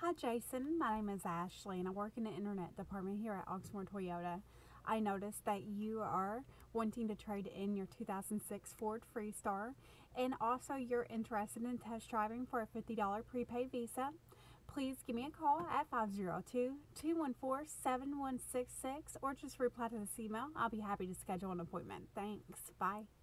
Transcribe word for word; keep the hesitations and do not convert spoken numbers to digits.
Hi Jason, my name is Ashley and I work in the internet department here at Oxmoor Toyota. I noticed that you are wanting to trade in your two thousand six Ford Freestar, and also you're interested in test driving for a fifty dollar prepaid Visa. Please give me a call at five zero two, two one four, seven one six six or just reply to this email. I'll be happy to schedule an appointment. Thanks. Bye.